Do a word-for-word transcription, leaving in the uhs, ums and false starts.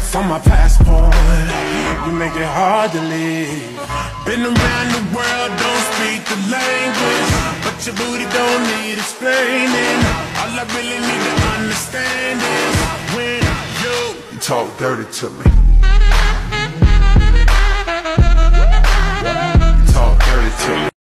F on my passport. You make it hard to leave. Been around the world, don't speak the language, but your booty don't need explaining. All I really need to understand is when you, you talk dirty to me.